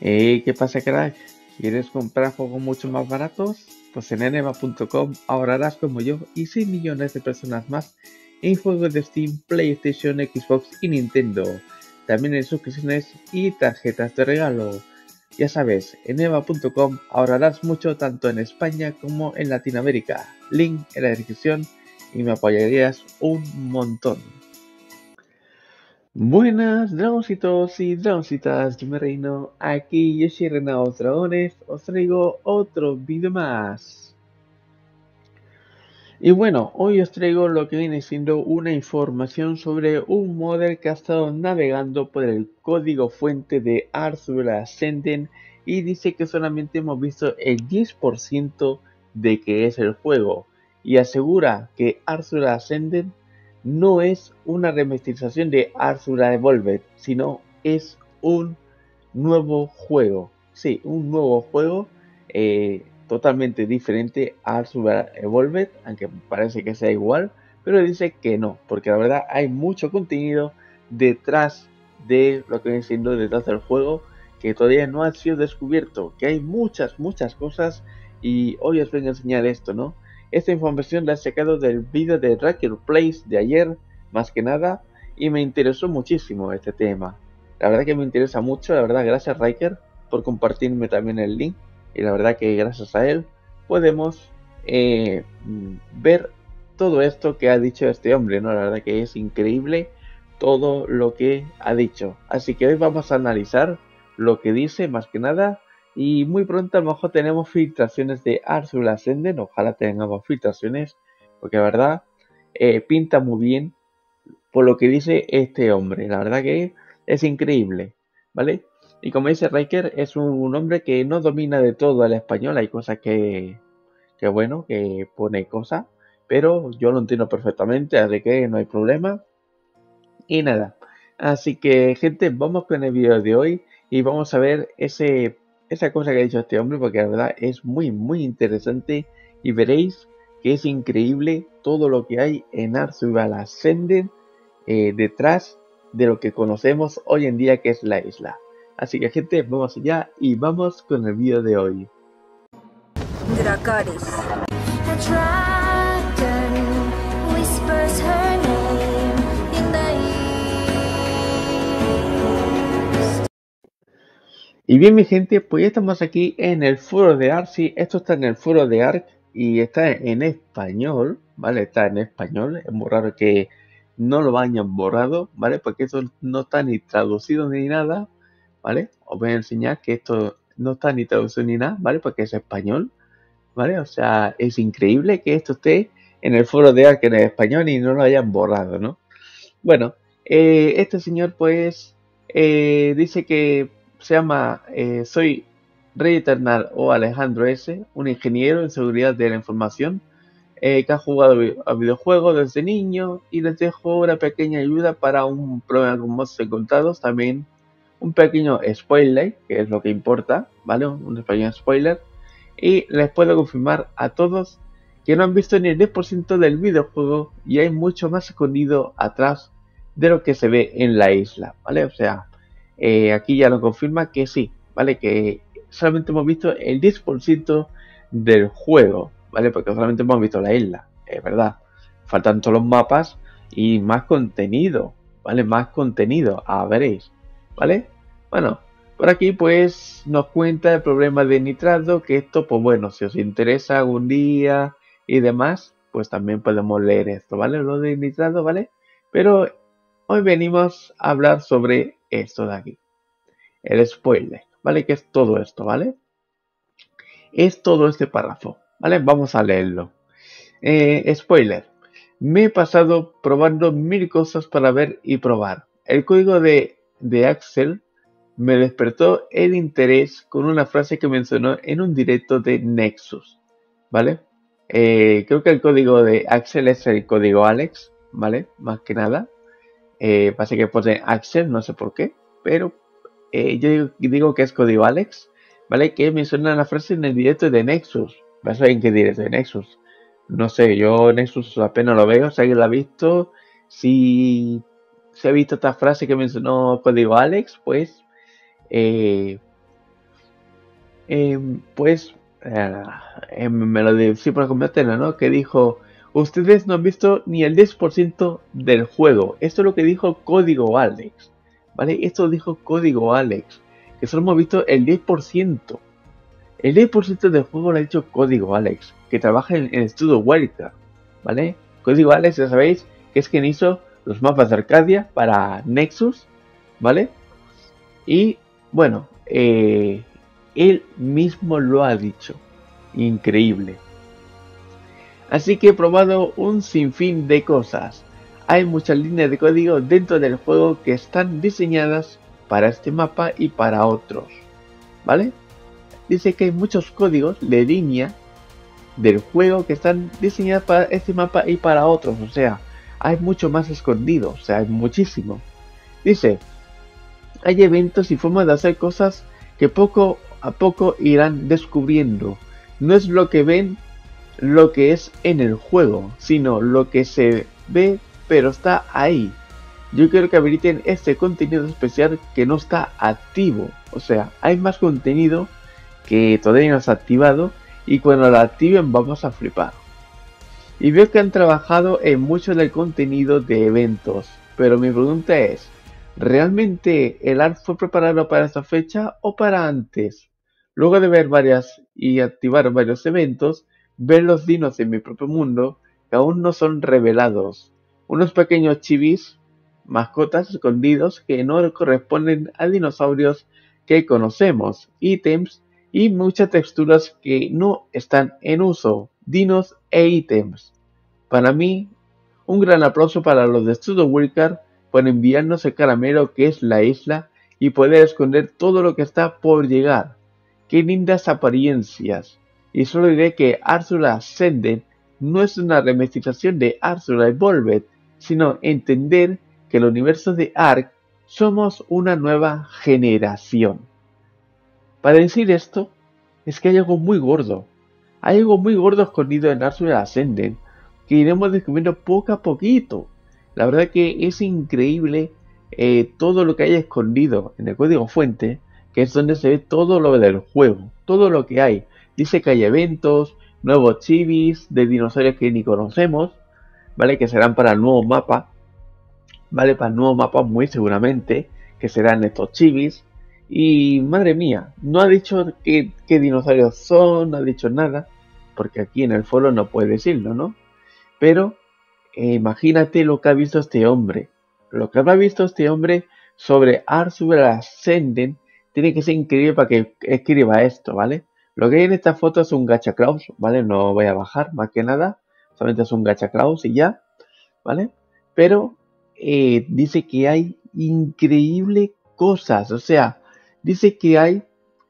¿Qué pasa, crack? ¿Quieres comprar juegos mucho más baratos? Pues en eneba.com ahorrarás como yo y 6 millones de personas más en juegos de Steam, PlayStation, Xbox y Nintendo. También en suscripciones y tarjetas de regalo. Ya sabes, en eneba.com ahorrarás mucho tanto en España como en Latinoamérica. Link en la descripción y me apoyarías un montón. Buenas, dragoncitos y dragoncitas, yo me reino, aquí Yoshi Renaos Dragones, os traigo otro vídeo más. Y bueno, hoy os traigo lo que viene siendo una información sobre un modder que ha estado navegando por el código fuente de Arthur Ascendant y dice que solamente hemos visto el 10% de que es el juego, y asegura que Arthur Ascendant no es una remasterización de Arthur Evolved, sino es un nuevo juego. Sí, un nuevo juego totalmente diferente a Arthur Evolved, aunque parece que sea igual, pero dice que no, porque la verdad hay mucho contenido detrás de lo que viene siendo detrás del juego que todavía no ha sido descubierto, que hay muchas cosas, y hoy os vengo a enseñar esto, ¿no? Esta información la he sacado del vídeo de Riker Plays de ayer, más que nada, y me interesó muchísimo este tema. La verdad que me interesa mucho, la verdad, gracias Riker por compartirme también el link, y la verdad que gracias a él podemos ver todo esto que ha dicho este hombre, ¿no? La verdad que es increíble todo lo que ha dicho. Así que hoy vamos a analizar lo que dice más que nada, y muy pronto a lo mejor tenemos filtraciones de Arthur Ascendant, ojalá tengamos filtraciones, porque la verdad pinta muy bien por lo que dice este hombre. La verdad que es increíble, ¿vale? Y como dice Riker, es un hombre que no domina de todo el español. Hay cosas que bueno, que pone cosas, pero yo lo entiendo perfectamente, así que no hay problema. Y nada, así que gente, vamos con el video de hoy y vamos a ver esa cosa que ha dicho este hombre, porque la verdad es muy interesante, y veréis que es increíble todo lo que hay en Arthur Ascendant detrás de lo que conocemos hoy en día que es la isla. Así que gente, vamos allá y vamos con el vídeo de hoy. Dracarys. A dragon whispers her name in the east. Y bien mi gente, pues ya estamos aquí en el foro de Ark. Sí, esto está en el foro de Ark y está en español, ¿vale? Está en español, es muy raro que no lo hayan borrado, ¿vale? Porque esto no está ni traducido ni nada, ¿vale? Os voy a enseñar que esto no está ni traducido ni nada, ¿vale? Porque es español, ¿vale? O sea, es increíble que esto esté en el foro de Ark en español y no lo hayan borrado, ¿no? Bueno, este señor pues dice que se llama soy Rey Eternal o Alejandro S., un ingeniero en seguridad de la información que ha jugado a videojuegos desde niño, y les dejo una pequeña ayuda para un problema con mods encontrados. También un pequeño spoiler, que es lo que importa, ¿vale? Un pequeño spoiler. Y les puedo confirmar a todos que no han visto ni el 10% del videojuego, y hay mucho más escondido atrás de lo que se ve en la isla, ¿vale? O sea, aquí ya lo confirma que sí, ¿vale? Que solamente hemos visto el 10% del juego, ¿vale? Porque solamente hemos visto la isla, es verdad. Faltan todos los mapas y más contenido, ¿vale? Más contenido, veréis, ¿vale? Bueno, por aquí pues nos cuenta el problema de nitrado, que esto pues bueno, si os interesa algún día y demás, pues también podemos leer esto, ¿vale? Lo de nitrado, ¿vale? Pero hoy venimos a hablar sobre esto de aquí, el spoiler, ¿vale? Que es todo esto, ¿vale? Es todo este párrafo, ¿vale? Vamos a leerlo. Spoiler. Me he pasado probando 1000 cosas para ver y probar. El código de Axel me despertó el interés con una frase que mencionó en un directo de Nexus, ¿vale? Creo que el código de Axel es el código Alex, ¿vale? Más que nada. Parece que pone Axel, no sé por qué, pero yo digo que es código Alex, ¿vale? Que menciona la frase en el directo de Nexus. ¿Vas a ver en qué directo de Nexus? No sé, yo Nexus apenas lo veo, si alguien lo ha visto, si se ha visto esta frase que mencionó código Alex, pues pues me lo decía por la ¿no? Que dijo, ustedes no han visto ni el 10% del juego. Esto es lo que dijo Código Alex, ¿vale? Esto dijo Código Alex, que solo hemos visto el 10%. El 10% del juego lo ha dicho Código Alex, que trabaja en Studio Wildcard, ¿vale? Código Alex, ya sabéis, que es quien hizo los mapas de Arcadia para Nexus, ¿vale? Y bueno, él mismo lo ha dicho. Increíble. Así que he probado un sinfín de cosas. Hay muchas líneas de código dentro del juego que están diseñadas para este mapa y para otros, ¿vale? Dice que hay muchos códigos de línea del juego que están diseñados para este mapa y para otros, o sea, hay mucho más escondido, o sea, hay muchísimo. Dice, hay eventos y formas de hacer cosas que poco a poco irán descubriendo. No es lo que ven lo que es en el juego, sino lo que se ve pero está ahí. Yo quiero que habiliten este contenido especial que no está activo, o sea, hay más contenido que todavía no está activado y cuando lo activen vamos a flipar. Y veo que han trabajado en mucho del contenido de eventos, pero mi pregunta es, ¿realmente el ARC fue preparado para esta fecha o para antes? Luego de ver varias y activar varios eventos, ver los dinos en mi propio mundo que aún no son revelados. Unos pequeños chivis, mascotas escondidos que no corresponden a dinosaurios que conocemos, ítems y muchas texturas que no están en uso, dinos e ítems. Para mí, un gran aplauso para los de Studio Wildcard por enviarnos el caramelo que es la isla y poder esconder todo lo que está por llegar. ¡Qué lindas apariencias! Y solo diré que Arzula Ascended no es una remasterización de Arzula Evolved, sino entender que el universo de Ark somos una nueva generación. Para decir esto, es que hay algo muy gordo. Hay algo muy gordo escondido en Arzula Ascended que iremos descubriendo poco a poquito. La verdad que es increíble todo lo que hay escondido en el código fuente, que es donde se ve todo lo del juego, todo lo que hay. Dice que hay eventos, nuevos chivis de dinosaurios que ni conocemos, ¿vale? Que serán para el nuevo mapa, ¿vale? Para el nuevo mapa muy seguramente, que serán estos chivis. Y madre mía, no ha dicho qué dinosaurios son, no ha dicho nada, porque aquí en el foro no puede decirlo, ¿no? Pero imagínate lo que ha visto este hombre. Lo que habrá visto este hombre sobre Arzula Ascended tiene que ser increíble para que escriba esto, ¿vale? Lo que hay en esta foto es un gacha Klaus, ¿vale? No voy a bajar más que nada. Solamente es un gacha Klaus y ya, ¿vale? Pero dice que hay increíbles cosas. O sea, dice que hay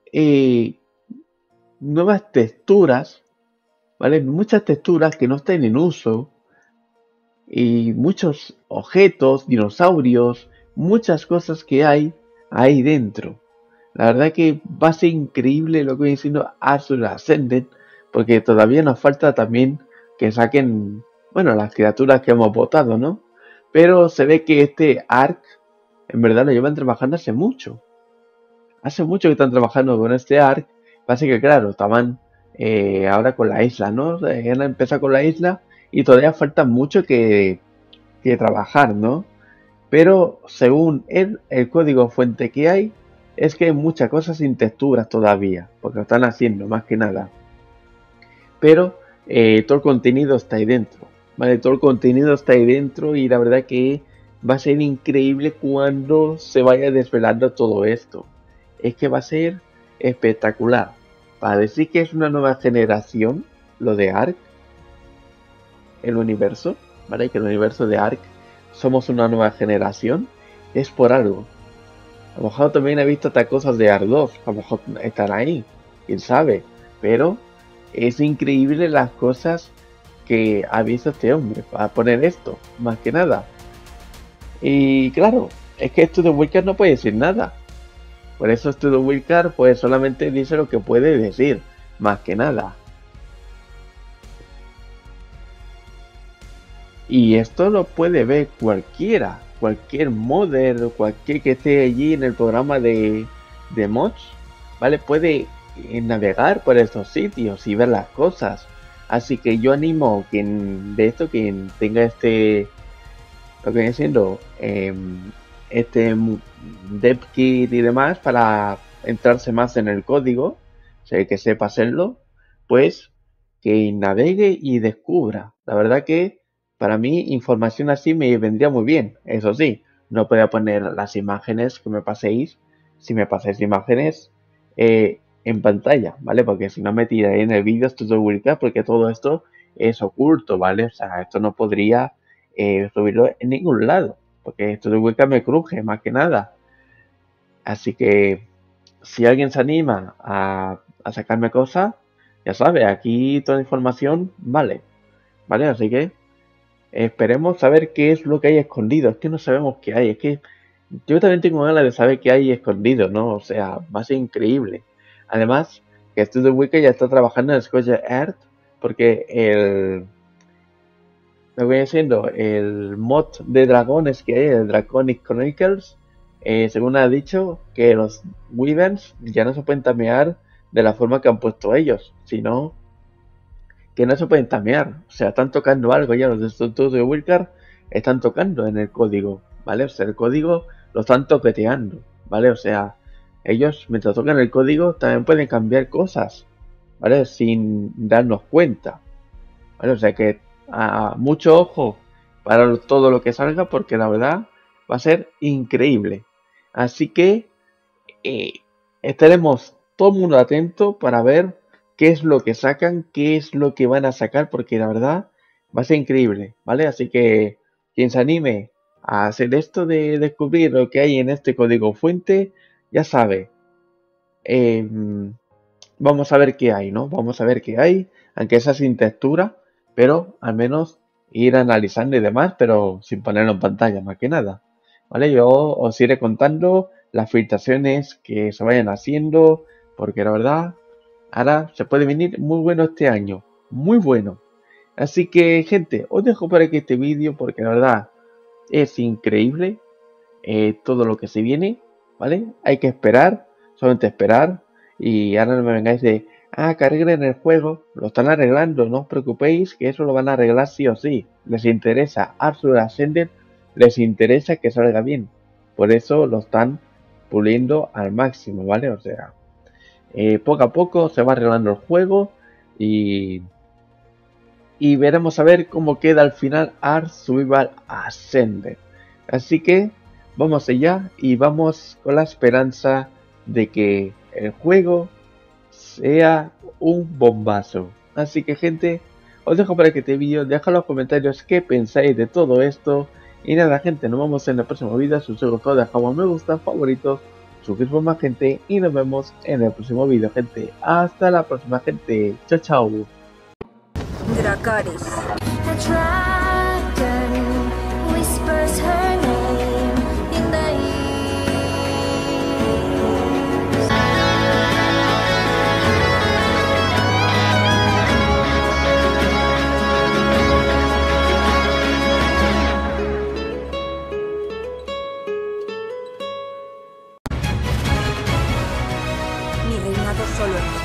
nuevas texturas, ¿vale? Muchas texturas que no están en uso. Y muchos objetos, dinosaurios, muchas cosas que hay ahí dentro. La verdad que va a ser increíble lo que viene siendo Arzula Ascended, porque todavía nos falta también que saquen, bueno, las criaturas que hemos votado, ¿no? Pero se ve que este Ark, en verdad lo llevan trabajando hace mucho. Hace mucho que están trabajando con este Ark. Pasa que, claro, estaban ahora con la isla, ¿no? Han empezado con la isla y todavía falta mucho que trabajar, ¿no? Pero según el código fuente que hay, es que hay muchas cosas sin texturas todavía, porque lo están haciendo más que nada. Pero todo el contenido está ahí dentro, ¿vale? Todo el contenido está ahí dentro y la verdad que va a ser increíble cuando se vaya desvelando todo esto. Es que va a ser espectacular. Para decir que es una nueva generación, lo de Ark, el universo, ¿vale? Que el universo de Ark somos una nueva generación, es por algo. A lo mejor también he visto otras cosas de Ark 2, a lo mejor están ahí, quién sabe, pero es increíble las cosas que ha visto este hombre para poner esto, más que nada. Y claro, es que Studio Wildcard no puede decir nada. Por eso Studio Wildcard pues solamente dice lo que puede decir, más que nada. Y esto lo puede ver cualquiera, cualquier modder, cualquier que esté allí en el programa de mods, ¿vale? Puede navegar por estos sitios y ver las cosas. Así que yo animo quien de esto, quien tenga lo que viene siendo dev kit y demás para entrarse más en el código, o sea, que sepa hacerlo, pues que navegue y descubra. La verdad que para mí información así me vendría muy bien. Eso sí, no podía poner las imágenes que me paséis, si me pasáis imágenes en pantalla, ¿vale? Porque si no me tiraré en el vídeo esto de publicar porque todo esto es oculto, ¿vale? O sea, esto no podría subirlo en ningún lado, porque esto de webcam me cruje más que nada. Así que si alguien se anima a sacarme cosas, ya sabe, aquí toda la información vale, ¿vale? Así que esperemos saber qué es lo que hay escondido. Es que no sabemos qué hay, es que yo también tengo ganas de saber qué hay escondido, ¿no? O sea, va a ser increíble. Además, que Studio Wiki ya está trabajando en Square Earth porque lo que viene siendo el mod de dragones que hay, el Draconic Chronicles, según ha dicho, que los Wyverns ya no se pueden tamear de la forma que han puesto ellos, sino que no se pueden tamear. O sea, están tocando algo ya, los de Studio Wildcard están tocando en el código, ¿vale? O sea, el código lo están toqueteando, ¿vale? O sea, ellos mientras tocan el código también pueden cambiar cosas, ¿vale? Sin darnos cuenta, ¿vale? O sea que mucho ojo para todo lo que salga porque la verdad va a ser increíble. Así que eh, estaremos todo el mundo atento para ver qué es lo que sacan, qué es lo que van a sacar, porque la verdad va a ser increíble, ¿vale? Así que quien se anime a hacer esto de descubrir lo que hay en este código fuente, ya sabe. Vamos a ver qué hay, ¿no? Vamos a ver qué hay, aunque sea sin textura, pero al menos ir analizando y demás, pero sin ponerlo en pantalla, más que nada. ¿Vale? Yo os iré contando las filtraciones que se vayan haciendo, porque la verdad, ahora se puede venir muy bueno este año, muy bueno. Así que, gente, os dejo por aquí este vídeo, porque la verdad es increíble todo lo que se viene, ¿vale? Hay que esperar, solamente esperar, y ahora no me vengáis de, que arreglen el juego, lo están arreglando, no os preocupéis, que eso lo van a arreglar sí o sí. Les interesa Arthur Ascended, les interesa que salga bien, por eso lo están puliendo al máximo, ¿vale? O sea, poco a poco se va arreglando el juego y veremos a ver cómo queda al final Ark Survival Ascended. Así que vamos allá y vamos con la esperanza de que el juego sea un bombazo. Así que, gente, os dejo para que este vídeo, dejad en los comentarios qué pensáis de todo esto. Y nada, gente, nos vemos en el próximo vídeo. Si os ha gustado, dejad un me gusta, favoritos, suscribiros más, gente, y nos vemos en el próximo vídeo, gente. Hasta la próxima, gente. Chao, chao. Dracarys. A dragon whispers her name in the Mi reinado solo en